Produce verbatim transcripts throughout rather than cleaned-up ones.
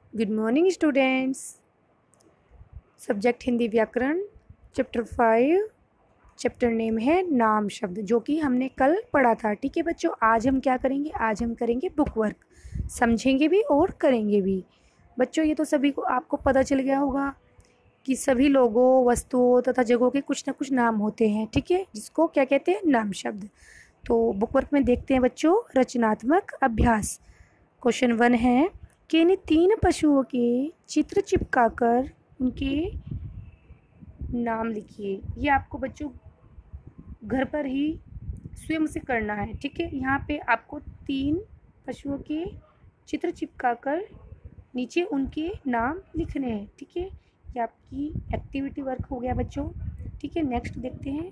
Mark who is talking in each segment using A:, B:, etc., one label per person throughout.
A: Good morning students. Subject Hindi व्याकरण, chapter five. Chapter name है नाम शब्द, जो कि हमने कल पढ़ा था। ठीक है बच्चों, आज हम क्या करेंगे? आज हम करेंगे बुक वर्क, समझेंगे भी और करेंगे भी। बच्चों ये तो सभी को आपको पता चल गया होगा कि सभी लोगों, वस्तुओं तथा जगहों के कुछ ना कुछ नाम होते हैं। ठीक है, जिसको क्या कहते हैं? नाम शब्द। तो बुक वर्क में देखते हैं बच्चों, रचनात्मक अभ्यास। क्वेश्चन वन है कि इन तीन पशुओं के चित्र चिपकाकर उनके नाम लिखिए। ये आपको बच्चों घर पर ही स्वयं से करना है। ठीक है, यहाँ पे आपको तीन पशुओं के चित्र चिपकाकर नीचे उनके नाम लिखने हैं। ठीक है, ये आपकी एक्टिविटी वर्क हो गया बच्चों। ठीक है, नेक्स्ट देखते हैं।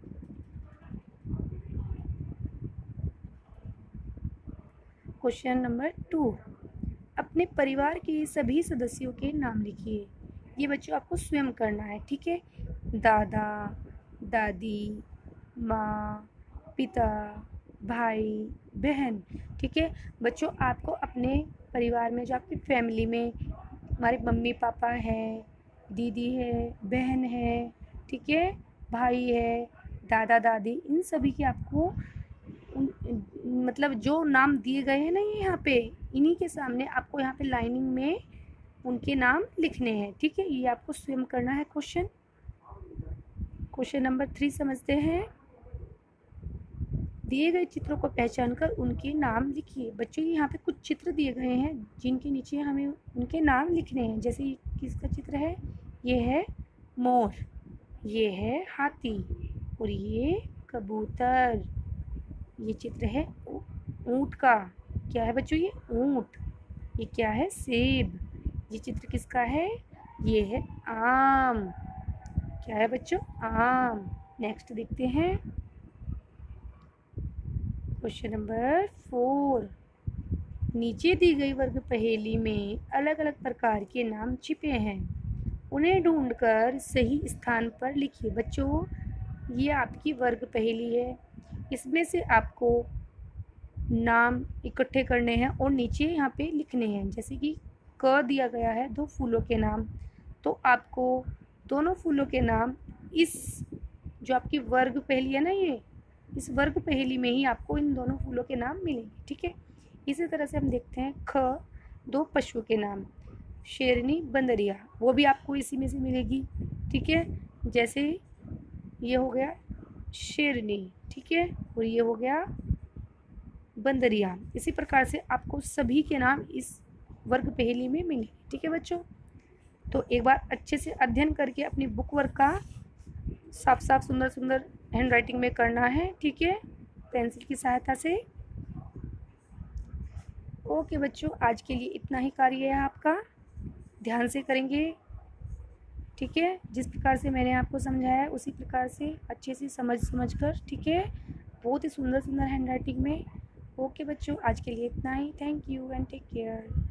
A: क्वेश्चन नंबर टू, अपने परिवार के सभी सदस्यों के नाम लिखिए। ये बच्चों आपको स्वयं करना है। ठीक है, दादा, दादी, माँ, पिता, भाई, बहन। ठीक है बच्चों, आपको अपने परिवार में, जो आपकी फैमिली में हमारे मम्मी पापा हैं, दीदी है, बहन है, ठीक है, भाई है, दादा दादी, इन सभी के आपको उन, मतलब जो नाम दिए गए हैं ना, ये यहाँ पे इन्हीं के सामने आपको यहाँ पे लाइनिंग में उनके नाम लिखने हैं। ठीक है, ये आपको स्वयं करना है। क्वेश्चन क्वेश्चन नंबर थ्री समझते हैं। दिए गए चित्रों को पहचान कर उनके नाम लिखिए। बच्चों यहाँ पे कुछ चित्र दिए गए हैं जिनके नीचे हमें उनके नाम लिखने हैं। जैसे किसका चित्र है? ये है मोर, ये है हाथी, और ये कबूतर। ये चित्र है ऊंट का। क्या है बच्चों? ये ऊंट। ये क्या है? सेब। ये चित्र किसका है? ये है आम। क्या है बच्चों? आम। नेक्स्ट देखते हैं क्वेश्चन नंबर फोर। नीचे दी गई वर्ग पहेली में अलग अलग प्रकार के नाम छिपे हैं, उन्हें ढूंढकर सही स्थान पर लिखिए। बच्चों ये आपकी वर्ग पहेली है, इसमें से आपको नाम इकट्ठे करने हैं और नीचे यहाँ पे लिखने हैं। जैसे कि क दिया गया है दो फूलों के नाम, तो आपको दोनों फूलों के नाम इस जो आपकी वर्ग पहेली है ना, ये इस वर्ग पहेली में ही आपको इन दोनों फूलों के नाम मिलेंगे। ठीक है, इसी तरह से हम देखते हैं ख, दो पशुओं के नाम, शेरनी, बंदरिया, वो भी आपको इसी में से मिलेगी। ठीक है, जैसे ये हो गया शेरनी, ठीक है, और ये हो गया बंदरिया। इसी प्रकार से आपको सभी के नाम इस वर्ग पहेली में मिलेंगे। ठीक है बच्चों, तो एक बार अच्छे से अध्ययन करके अपनी बुक वर्क का साफ साफ सुंदर सुंदर हैंड राइटिंग में करना है। ठीक है, पेंसिल की सहायता से। ओके बच्चों, आज के लिए इतना ही कार्य है आपका, ध्यान से करेंगे। ठीक है, जिस प्रकार से मैंने आपको समझाया उसी प्रकार से अच्छे से समझ समझ कर, ठीक है, बहुत ही सुंदर सुंदर हैंड राइटिंग में। ओके बच्चों, आज के लिए इतना ही। Thank you and take care.